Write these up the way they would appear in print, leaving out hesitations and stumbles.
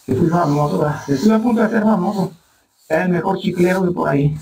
Que fui famoso, ¿verdad? Estuve a punto de ser famoso. Era el mejor chiclero de por ahí.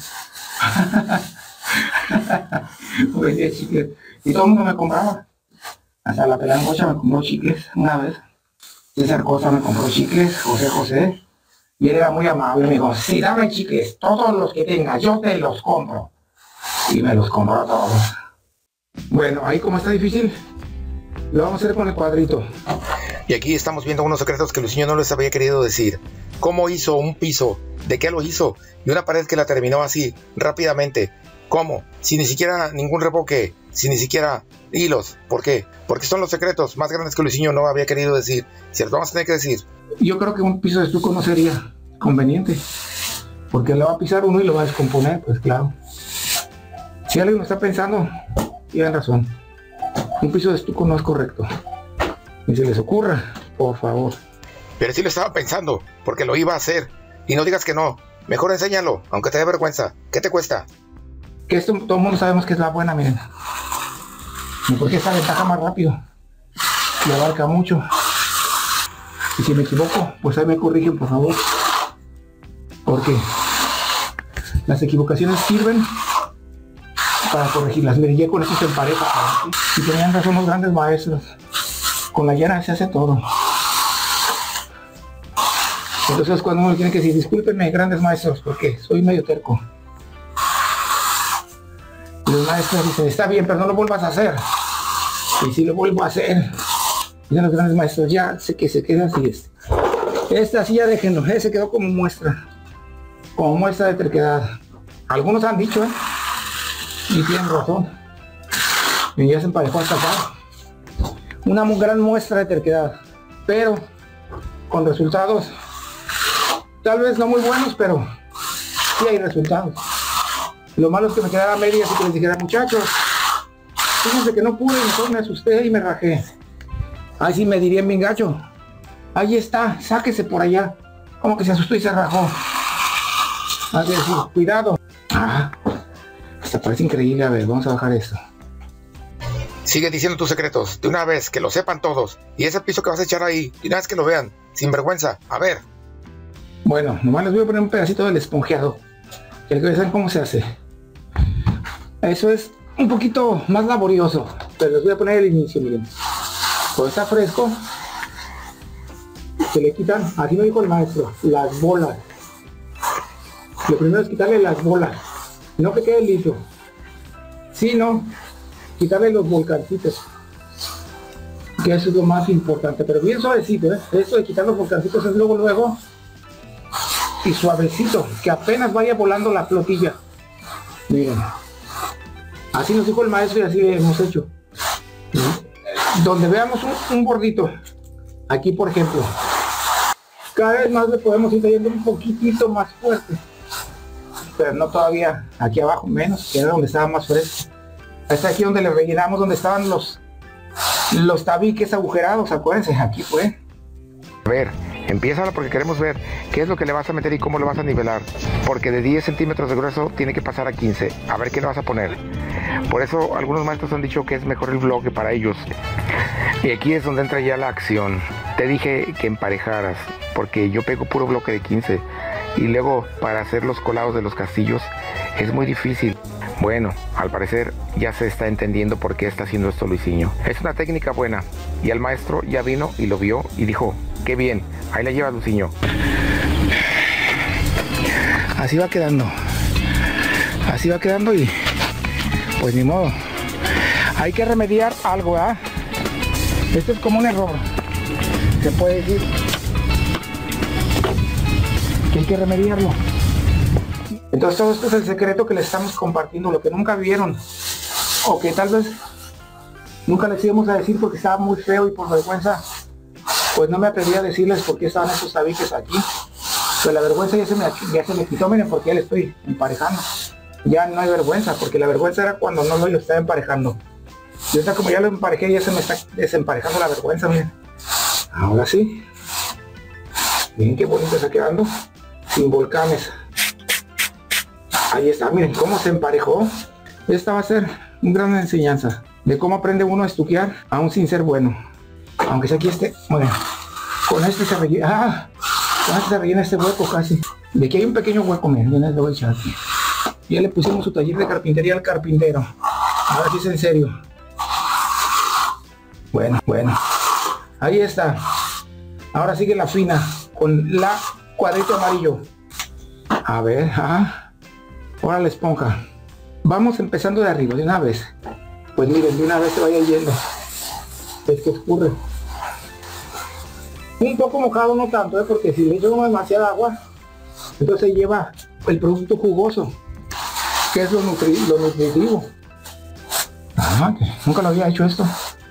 Vendía chicles. Y todo el mundo me compraba. Hasta la pelangocha me compró chicles una vez. César Cosa me compró chicles, José. Y él era muy amable, me dijo, sí, dame chicles, todos los que tengas, yo te los compro. Y me los compró todos. Bueno, ahí como está difícil, lo vamos a hacer con el cuadrito. Y aquí estamos viendo unos secretos que Luisinho no les había querido decir. ¿Cómo hizo un piso? ¿De qué lo hizo? Y una pared que la terminó así, rápidamente. ¿Cómo? Sin ni siquiera ningún reboque, sin ni siquiera hilos. ¿Por qué? Porque son los secretos más grandes que Luisinho no había querido decir. Si los vamos a tener que decir. Yo creo que un piso de estuco no sería conveniente, porque lo va a pisar uno y lo va a descomponer, pues claro. Si alguien lo está pensando, tienen razón. Un piso de estuco no es correcto. Ni se les ocurra, por favor. Pero sí lo estaba pensando, porque lo iba a hacer. Y no digas que no. Mejor enséñalo, aunque te dé vergüenza. ¿Qué te cuesta? Que esto todo el mundo sabemos que es la buena, miren. Porque esta ventaja más rápido. Y abarca mucho. Y si me equivoco, pues ahí me corrigen, por favor. Porque las equivocaciones sirven para corregirlas. Miren, ya con esto se empareja. Y tenían razón los grandes maestros. Con la llana se hace todo. Entonces cuando uno tiene que decir, discúlpenme, grandes maestros, porque soy medio terco. Los maestros dicen, está bien, pero no lo vuelvas a hacer. Y si lo vuelvo a hacer, dicen los grandes maestros, ya sé que se queda así. Esta sí ya déjenlo, ese quedó como muestra de terquedad. Algunos han dicho, y tienen razón. Y ya se emparejó hasta acá. Una gran muestra de terquedad, pero con resultados tal vez no muy buenos, pero sí hay resultados. Lo malo es que me quedara media, así que les dijera, muchachos, fíjense que no pude, mejor me asusté y me rajé. Ahí sí me dirían bien gacho. Ahí está, sáquese por allá. Como que se asustó y se rajó. Hay que decir, cuidado. Hasta parece increíble. A ver, vamos a bajar esto. Sigue diciendo tus secretos, de una vez, que lo sepan todos. Y ese piso que vas a echar ahí, de una vez que lo vean, sin vergüenza. A ver. Bueno, nomás les voy a poner un pedacito del esponjeado. Que vean cómo se hace. Eso es un poquito más laborioso, pero les voy a poner el inicio, miren. Cuando está fresco, se le quitan, así me dijo el maestro, las bolas. Lo primero es quitarle las bolas, no que quede liso, sino quitarle los volcancitos, que eso es lo más importante, pero bien suavecito, Esto de quitar los volcancitos es luego y suavecito, que apenas vaya volando la flotilla. Miren, así nos dijo el maestro y así le hemos hecho. Donde veamos un bordito, aquí por ejemplo, cada vez más le podemos ir trayendo un poquitito más fuerte, pero no todavía aquí abajo, menos, que era donde estaba más fresco. Hasta aquí donde le rellenamos, donde estaban los tabiques agujerados, acuérdense, aquí fue. A ver, empiézalo porque queremos ver qué es lo que le vas a meter y cómo lo vas a nivelar. Porque de 10 centímetros de grueso tiene que pasar a 15. A ver qué le vas a poner. Por eso algunos maestros han dicho que es mejor el bloque para ellos. Y aquí es donde entra ya la acción. Te dije que emparejaras, porque yo pego puro bloque de 15. Y luego para hacer los colados de los castillos es muy difícil. Bueno, al parecer ya se está entendiendo por qué está haciendo esto Luisinho. Es una técnica buena. Y el maestro ya vino y lo vio y dijo, qué bien, ahí la lleva Luisinho. Así va quedando. Así va quedando y pues ni modo. Hay que remediar algo, Esto es como un error. Se puede decir que hay que remediarlo. Entonces todo esto es el secreto que les estamos compartiendo, lo que nunca vieron. O que tal vez nunca les íbamos a decir porque estaba muy feo y por vergüenza pues no me atreví a decirles por qué estaban esos tabiques aquí. Pero la vergüenza ya se me quitó, miren, porque ya le estoy emparejando. Ya no hay vergüenza, porque la vergüenza era cuando no lo estaba emparejando. Y ahorita como ya lo emparejé, ya se me está desemparejando la vergüenza, miren. Ahora sí. Miren qué bonito está quedando. Sin volcanes. Ahí está, miren cómo se emparejó. Esta va a ser una gran enseñanza de cómo aprende uno a estuquear aún sin ser bueno. Aunque sea aquí bueno, con este se rellena. Ya se rellena este hueco casi. De aquí hay un pequeño hueco, miren, ya le voy a echar aquí. Ya le pusimos su taller de carpintería al carpintero. Ahora sí es en serio. Bueno. Ahí está. Ahora sigue la fina con la cuadrito amarillo. A ver, ahora la esponja. Vamos empezando de arriba, de una vez. Pues miren, de una vez se vaya yendo. Es que escurre. Un poco mojado, no tanto, porque si le echo demasiada agua, entonces lleva el producto jugoso, que es lo nutritivo. Nunca lo había hecho esto.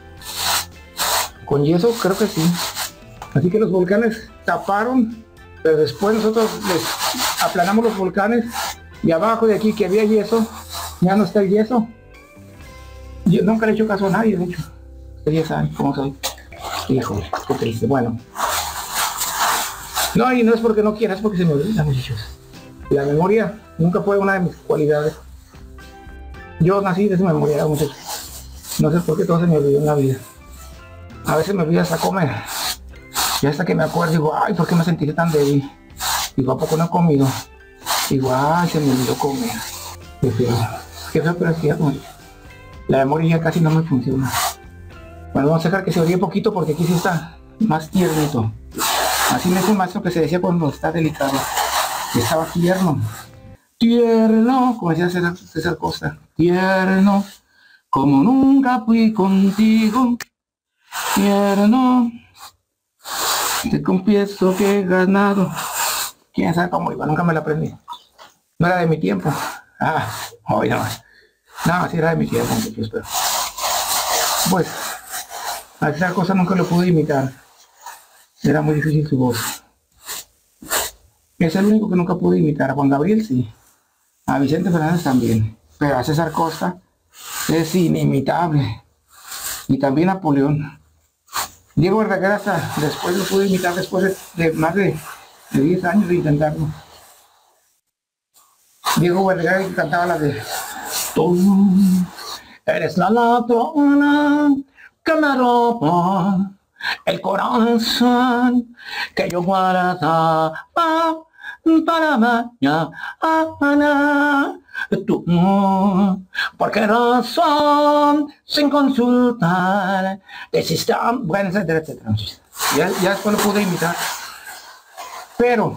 Con yeso creo que sí. Así que los volcanes taparon, pero después nosotros les aplanamos los volcanes y abajo de aquí que había yeso, ya no está el yeso. Yo nunca le he hecho caso a nadie, de hecho. Ustedes ya saben cómo soy. Híjole, qué triste. Bueno. No, y no es porque no quiera, es porque se me olvida, muchachos. La memoria nunca fue una de mis cualidades. Yo nací de esa memoria, muchachos. No sé por qué todo se me olvidó en la vida. A veces me olvido hasta comer. Y hasta que me acuerdo, digo, ay, ¿por qué me sentiré tan débil? Digo, ¿a poco no he comido? Digo, ay, se me olvidó comer. Qué feo, pero es cierto. La memoria ya casi no me funciona. Bueno, vamos a dejar que se oríe poquito porque aquí sí está más tiernito. Así me es un maestro que se decía cuando está delicado. Que estaba tierno. Tierno, como decía César Costa. Tierno, como nunca fui contigo. Tierno, te confieso que he ganado. ¿Quién sabe cómo iba? Nunca me la aprendí. No era de mi tiempo. Hoy no. No, sí era de mi tiempo, muchachos, pero... Pues, a esa cosa nunca lo pude imitar. Era muy difícil su voz. Es el único que nunca pude imitar. A Juan Gabriel sí. A Vicente Fernández también. Pero a César Costa es inimitable. Y también a Napoleón. Diego Verdaguer hasta después lo pude imitar después de más de 10 años de intentarlo. Diego Verdaguer que cantaba la de... Tú eres la ladrona que me roba el corazón que yo guardaba para mañana. Tú, ¿por qué razón sin consultar desiste? Bueno, etcétera, etcétera. Ya después lo pude imitar. Pero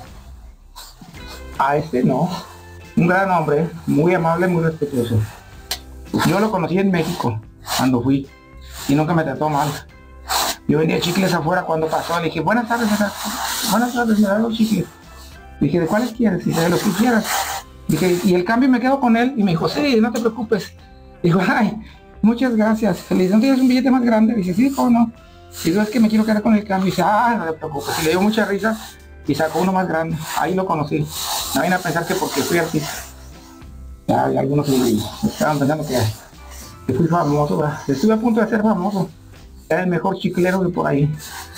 a este no. Un gran hombre, muy amable, muy respetuoso. Yo lo conocí en México cuando fui y nunca me trató mal. Yo vendía chicles afuera cuando pasó, le dije, buenas tardes, me dan los chicles. Le dije, ¿de cuáles quieres? Dice, de los que quieras. Dije, y el cambio me quedo con él, y me dijo, sí, no te preocupes. Dijo, ay, muchas gracias. Le dije, ¿no tienes un billete más grande? Dice, sí, ¿cómo no? Digo, es que me quiero quedar con el cambio. Dice, no te preocupes. Y le dio mucha risa y sacó uno más grande. Ahí lo conocí. No vayan a pensar que porque fui artista. Ya, algunos estaban pensando que fui famoso, ¿verdad? Estuve a punto de ser famoso. Era el mejor chiclero de por ahí.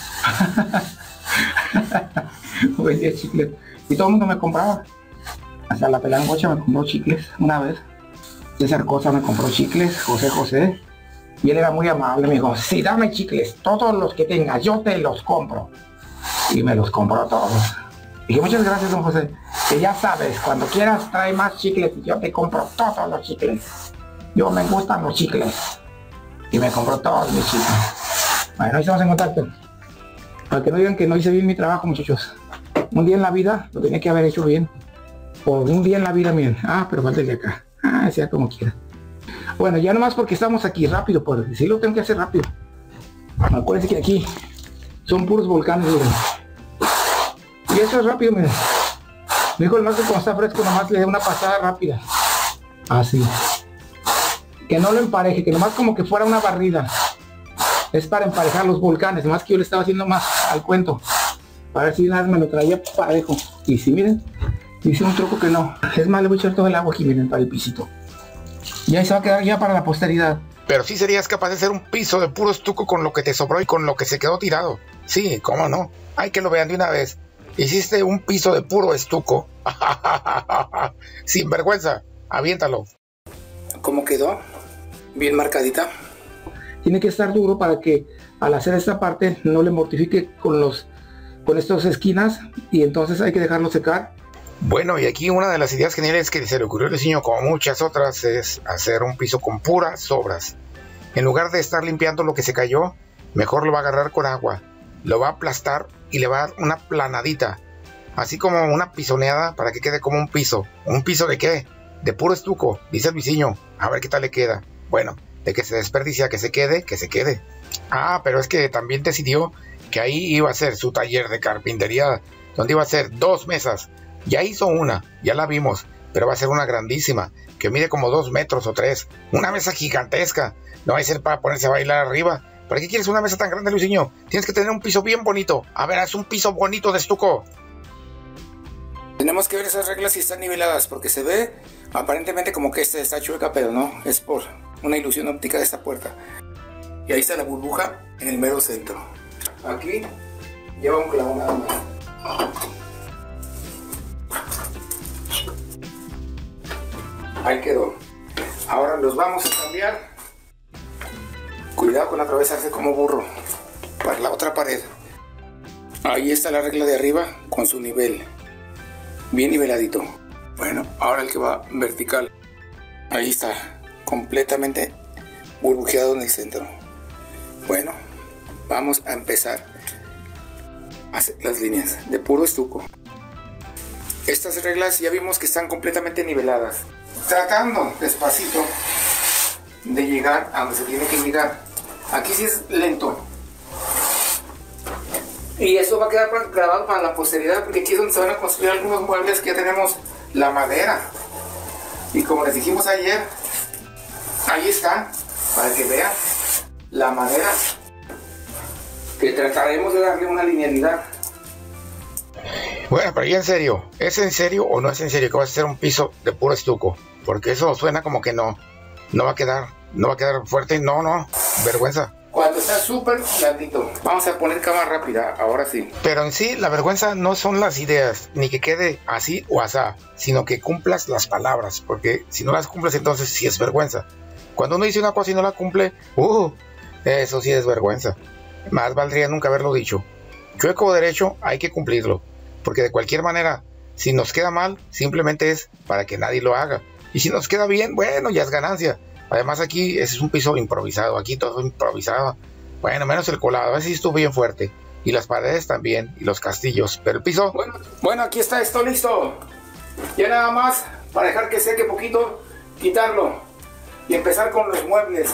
Vendía chicles. Y todo el mundo me compraba. Hasta la pelangocha me compró chicles una vez. César Cosa me compró chicles, José. Y él era muy amable, me dijo, sí, dame chicles, todos los que tengas, yo te los compro. Y me los compró todos. Dije, muchas gracias, don José. Que ya sabes, cuando quieras trae más chicles y yo te compro todos los chicles. Yo me gustan los chicles. Y me compró todos mis chicles. Bueno, ahí estamos en contacto. Para que no digan que no hice bien mi trabajo, muchachos. Un día en la vida lo tenía que haber hecho bien. Por un día en la vida, miren. Pero falta el de acá. Sea como quiera. Bueno, ya nomás porque estamos aquí rápido, porque si lo tengo que hacer rápido. Acuérdense que aquí son puros volcanes, miren. Y eso es rápido, miren. Me dijo el maestro, como está fresco, nomás le dé una pasada rápida. Así. Que no lo empareje, que nomás como que fuera una barrida. Es para emparejar los volcanes, más que yo le estaba haciendo más al cuento. Para ver si nada me lo traía parejo. Y si miren, hice un truco que no. Es más, le voy a echar todo el agua aquí, miren, para el pisito. Y ahí se va a quedar ya para la posteridad. Pero sí serías capaz de hacer un piso de puro estuco con lo que te sobró y con lo que se quedó tirado. Sí, cómo no. Hay que lo vean de una vez. Hiciste un piso de puro estuco. Sin vergüenza. Aviéntalo. ¿Cómo quedó? Bien marcadita. Tiene que estar duro para que al hacer esta parte no le mortifique con los con estas esquinas y entonces hay que dejarlo secar. Bueno, y aquí una de las ideas geniales que se le ocurrió al diseño, como muchas otras, es hacer un piso con puras sobras. En lugar de estar limpiando lo que se cayó, mejor lo va a agarrar con agua, lo va a aplastar y le va a dar una planadita, así como una pisoneada para que quede como un piso. ¿Un piso de qué? De puro estuco, dice el vecino. A ver qué tal le queda. Bueno, de que se desperdicia, que se quede, que se quede. Ah, pero es que también decidió que ahí iba a ser su taller de carpintería, donde iba a ser 2 mesas. Ya hizo una, ya la vimos, pero va a ser una grandísima, que mide como 2 metros o 3. Una mesa gigantesca. No va a ser para ponerse a bailar arriba. ¿Para qué quieres una mesa tan grande, Luisinho? Tienes que tener un piso bien bonito. A ver, haz un piso bonito de estuco. Tenemos que ver esas reglas si están niveladas, porque se ve aparentemente como que esta está chueca, pero no, es por una ilusión óptica de esta puerta. Y ahí está la burbuja en el mero centro. Aquí lleva un clavo nada más. Ahí quedó. Ahora los vamos a cambiar. Cuidado con atravesarse como burro para la otra pared. Ahí está la regla de arriba con su nivel. Bien niveladito. Bueno, ahora el que va vertical. Ahí está. Completamente burbujeado en el centro. Bueno, vamos a empezar a hacer las líneas de puro estuco. Estas reglas ya vimos que están completamente niveladas. Tratando despacito de llegar a donde se tiene que llegar. Aquí sí es lento. Y eso va a quedar grabado para la posteridad, porque aquí es donde se van a construir algunos muebles que ya tenemos la madera. Y como les dijimos ayer, ahí está, para que vean la madera, que trataremos de darle una linealidad. Bueno, pero ya en serio, ¿es en serio o no es en serio que vas a hacer un piso de puro estuco? Porque eso suena como que no va a quedar fuerte. No, vergüenza. Cuando está súper blandito. Vamos a poner cámara rápida, ahora sí. Pero en sí, la vergüenza no son las ideas, ni que quede así o asá, sino que cumplas las palabras, porque si no las cumples, entonces sí es vergüenza. Cuando uno dice una cosa y no la cumple, eso sí es vergüenza. Más valdría nunca haberlo dicho. Chueco o derecho, hay que cumplirlo, porque de cualquier manera, si nos queda mal, simplemente es para que nadie lo haga. Y si nos queda bien, bueno, ya es ganancia. Además aquí ese es un piso improvisado, aquí todo improvisado. Bueno, menos el colado, a ver si estuvo bien fuerte. Y las paredes también, y los castillos. Pero el piso... Bueno, aquí está esto listo. Ya nada más, para dejar que seque poquito, quitarlo. Y empezar con los muebles.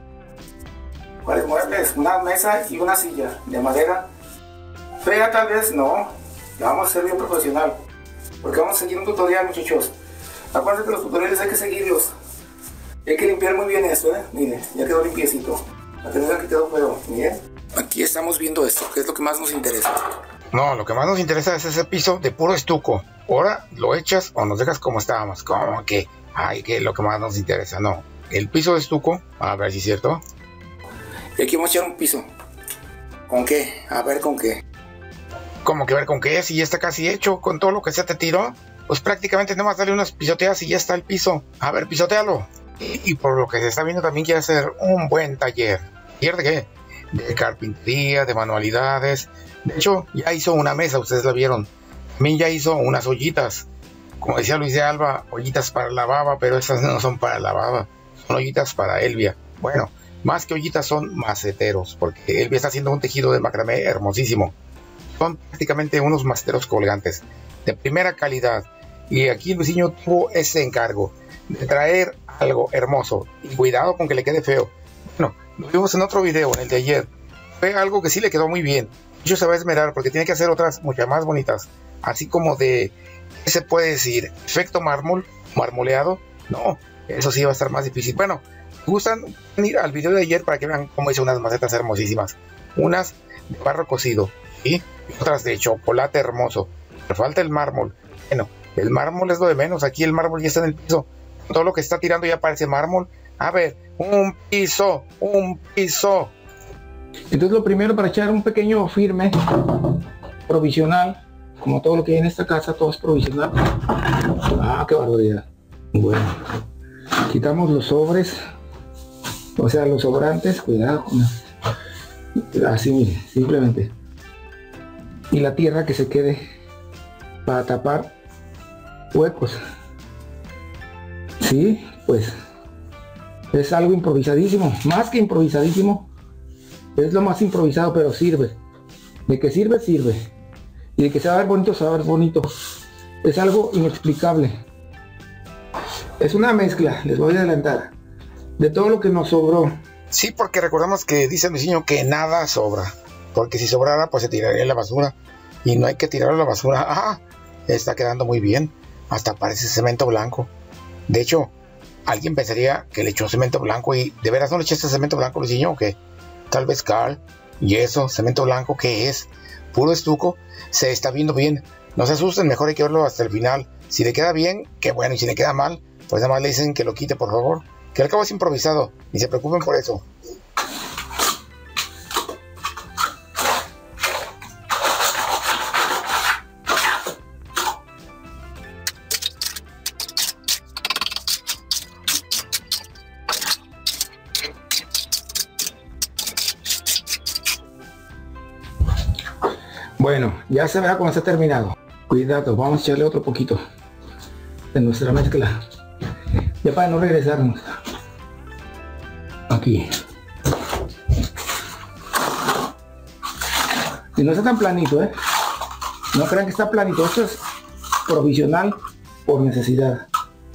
¿Cuáles muebles? Una mesa y una silla de madera. Fea tal vez, no. La vamos a hacer bien profesional. Porque vamos a seguir un tutorial, muchachos. Acuérdense que los tutoriales hay que seguirlos. Hay que limpiar muy bien esto, miren, ya quedó limpiecito. La tenemos que quedó feo, miren. Aquí estamos viendo esto, que es lo que más nos interesa. No, lo que más nos interesa es ese piso de puro estuco. Ahora lo echas o nos dejas como estábamos. Como que, que lo que más nos interesa, no. El piso de estuco, a ver si es cierto. Y aquí vamos a echar un piso. ¿Con qué? A ver con qué. ¿Cómo que ver con qué? Si ya está casi hecho con todo lo que se te tiró. Pues prácticamente nada más darle unas pisoteadas y ya está el piso. A ver, pisotealo. Y por lo que se está viendo también quiere hacer un buen taller. ¿Taller de qué? De carpintería, de manualidades. De hecho, ya hizo una mesa, ustedes la vieron. También ya hizo unas ollitas. Como decía Luis de Alba, ollitas para la baba, pero esas no son para la baba. Son ollitas para Elvia. Bueno, más que ollitas son maceteros, porque Elvia está haciendo un tejido de macramé hermosísimo. Son prácticamente unos maceteros colgantes, de primera calidad. Y aquí el vecino tuvo ese encargo de traer algo hermoso y cuidado con que le quede feo. Bueno, lo vimos en otro video, en el de ayer. Fue algo que sí le quedó muy bien. Yo se va a esmerar porque tiene que hacer otras muchas más bonitas, así como de, ¿qué se puede decir? Efecto mármol, marmoleado. No, eso sí va a estar más difícil. Bueno, gustan ir al video de ayer para que vean cómo hice unas macetas hermosísimas. Unas de barro cocido y otras de chocolate hermoso. Pero falta el mármol. Bueno, el mármol es lo de menos. Aquí el mármol ya está en el piso. Todo lo que está tirando ya parece mármol. A ver, un piso. Entonces lo primero, para echar un pequeño firme provisional, como todo lo que hay en esta casa, todo es provisional. Qué barbaridad. Bueno, quitamos los sobres, o sea, los sobrantes. Cuidado con así, mire, simplemente. y la tierra que se quede para tapar huecos. Sí, pues es algo improvisadísimo, más que improvisadísimo, es lo más improvisado, pero sirve. De que sirve, sirve. Y de que se va a ver bonito, se va a ver bonito. Es algo inexplicable. Es una mezcla, les voy a adelantar, de todo lo que nos sobró. Sí, porque recordamos que dice Luisinho que nada sobra. Porque si sobrara, pues se tiraría a la basura. Y no hay que tirarlo a la basura. Ah, está quedando muy bien. Hasta parece cemento blanco. De hecho, alguien pensaría que le echó cemento blanco. Y ¿de veras no le echaste cemento blanco, Luisinho? ¿O qué? Tal vez cal, yeso, cemento blanco. ¿Qué es? Puro estuco. Se está viendo bien. No se asusten, mejor hay que verlo hasta el final. Si le queda bien, qué bueno. Y si le queda mal, pues nada más le dicen que lo quite, por favor. Que al cabo es improvisado. Ni se preocupen por eso. Bueno, ya se verá cuando esté terminado. Cuidado, vamos a echarle otro poquito de nuestra mezcla. Ya para no regresarnos. Aquí. Y no está tan planito, ¿eh? No crean que está planito. Esto es provisional por necesidad.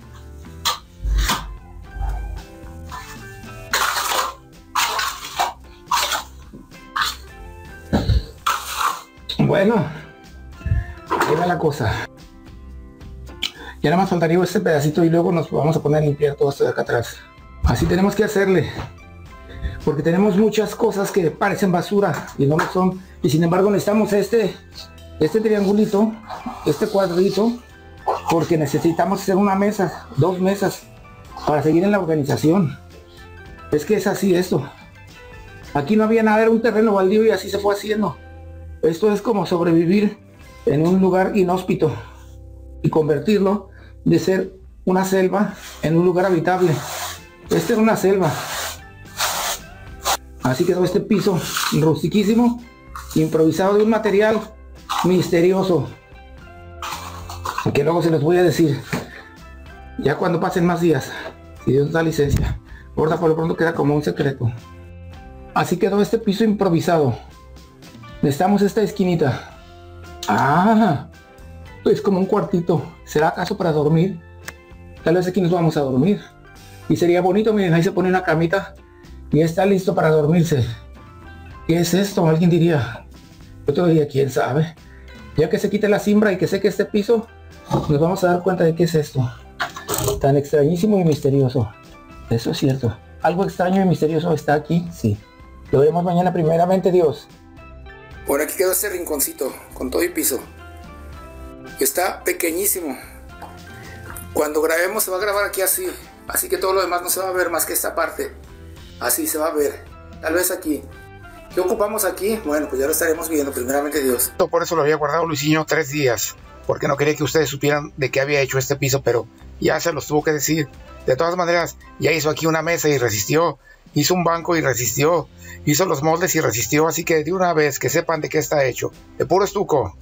Bueno, ahí va la cosa. Ya nada más faltaría este pedacito y luego nos vamos a poner a limpiar todo esto de acá atrás. Así tenemos que hacerle. Porque tenemos muchas cosas que parecen basura y no lo son. Y sin embargo necesitamos este triangulito, este cuadrito, porque necesitamos hacer una mesa, 2 mesas, para seguir en la organización. Es que es así esto. Aquí no había nada, era un terreno baldío y así se fue haciendo. Esto es como sobrevivir en un lugar inhóspito y convertirlo de ser una selva en un lugar habitable. Esta era una selva. Así quedó este piso rustiquísimo, improvisado de un material misterioso, que luego se los voy a decir ya cuando pasen más días, si Dios da licencia. Ahora por lo pronto queda como un secreto. Así quedó este piso improvisado. Necesitamos esta esquinita. Ah, es como un cuartito. ¿Será acaso para dormir? Tal vez aquí nos vamos a dormir. Y sería bonito, miren, ahí se pone una camita y está listo para dormirse. ¿Qué es esto? Alguien diría. Yo todavía, quién sabe. Ya que se quite la cimbra y que seque este piso, nos vamos a dar cuenta de qué es esto. Tan extrañísimo y misterioso. Eso es cierto. Algo extraño y misterioso está aquí, sí. Lo veremos mañana, primeramente Dios. Por aquí quedó este rinconcito con todo y piso. Está pequeñísimo. Cuando grabemos se va a grabar aquí así. Así que todo lo demás no se va a ver más que esta parte. Así se va a ver. Tal vez aquí. ¿Qué ocupamos aquí? Bueno, pues ya lo estaremos viendo, primeramente Dios. Por eso lo había guardado Luisinho 3 días. Porque no quería que ustedes supieran de qué había hecho este piso, pero ya se los tuvo que decir. De todas maneras, ya hizo aquí una mesa y resistió. Hizo un banco y resistió. Hizo los moldes y resistió. Así que de una vez que sepan de qué está hecho. De puro estuco.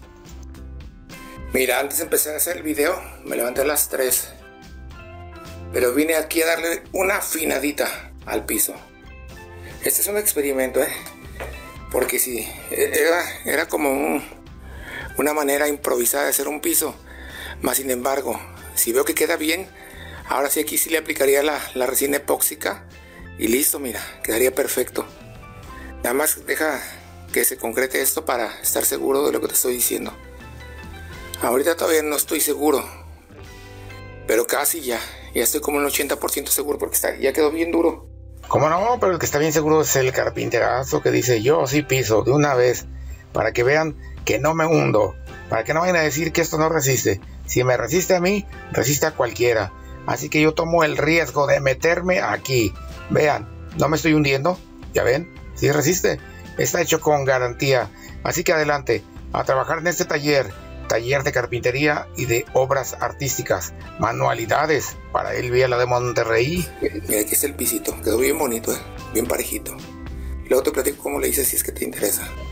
Mira, antes de empezar a hacer el video, me levanté a las 3. Pero vine aquí a darle una afinadita al piso. Este es un experimento, porque sí, era como una manera improvisada de hacer un piso. Más sin embargo, si veo que queda bien, ahora sí aquí sí le aplicaría la resina epóxica. Y listo, mira, quedaría perfecto. Nada más deja que se concrete esto para estar seguro de lo que te estoy diciendo. Ahorita todavía no estoy seguro, pero casi ya estoy como un 80% seguro porque ya quedó bien duro. ¿Cómo no? Pero el que está bien seguro es el carpinterazo que dice yo sí piso de una vez, para que vean que no me hundo, para que no vayan a decir que esto no resiste. Si me resiste a mí, resiste a cualquiera. Así que yo tomo el riesgo de meterme aquí. Vean, no me estoy hundiendo, ya ven, sí resiste, está hecho con garantía. Así que adelante, a trabajar en este taller de carpintería y de obras artísticas, manualidades para el Vía de Monterrey. Mira, aquí está el pisito, quedó bien bonito, bien parejito. Luego te platico cómo le hice si es que te interesa.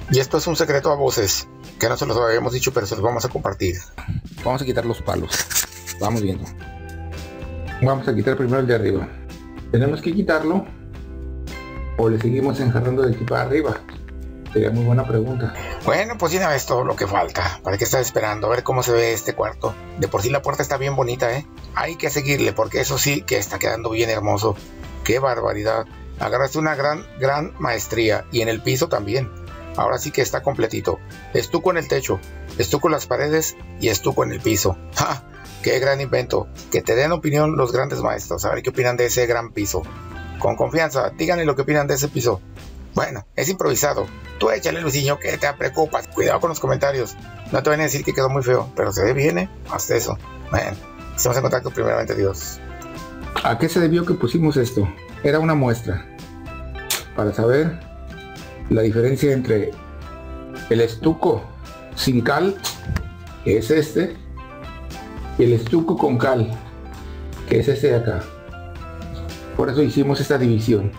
Y esto es un secreto a voces, que no se los habíamos dicho, pero se los vamos a compartir. Vamos a quitar los palos. Vamos viendo. Vamos a quitar primero el de arriba. Tenemos que quitarlo o le seguimos enjarrando de aquí para arriba. Sería muy buena pregunta. Bueno, pues ya ves todo lo que falta. ¿Para qué estás esperando? A ver cómo se ve este cuarto. De por sí la puerta está bien bonita, ¿eh? Hay que seguirle porque eso sí que está quedando bien hermoso. ¡Qué barbaridad! Agarraste una gran maestría. Y en el piso también. Ahora sí que está completito. Estuco en el techo, estuco en las paredes y estuco en el piso. ¡Ja! ¡Qué gran invento! Que te den opinión los grandes maestros. A ver qué opinan de ese gran piso. Con confianza, díganle lo que opinan de ese piso. Bueno, es improvisado. Tú échale, Luisinho, que te preocupas. Cuidado con los comentarios. No te van a decir que quedó muy feo, pero se ve bien, ¿eh? Hasta eso. Bueno, estamos en contacto, primeramente Dios. ¿A qué se debió que pusimos esto? Era una muestra para saber la diferencia entre el estuco sin cal, que es este, y el estuco con cal, que es este de acá. Por eso hicimos esta división.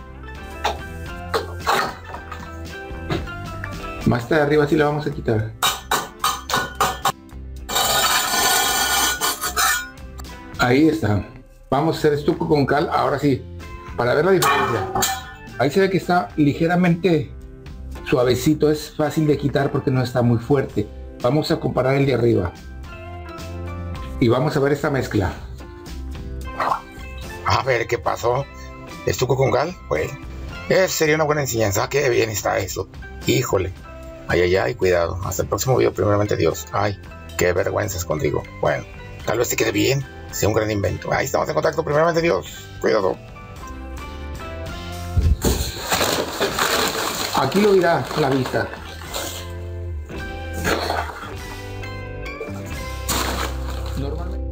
Más de arriba sí la vamos a quitar. Ahí está. Vamos a hacer estuco con cal. Ahora sí, para ver la diferencia. Ahí se ve que está ligeramente suavecito. Es fácil de quitar porque no está muy fuerte. Vamos a comparar el de arriba. Y vamos a ver esta mezcla. A ver qué pasó. ¿Estuco con cal? Bueno, sería una buena enseñanza. Qué bien está eso. Híjole. Ay, cuidado. Hasta el próximo video, primeramente Dios. Ay, qué vergüenzas contigo. Bueno, tal vez te quede bien. Sea un gran invento. Ahí estamos en contacto, primeramente Dios. Cuidado. Aquí lo dirá la vista. Normalmente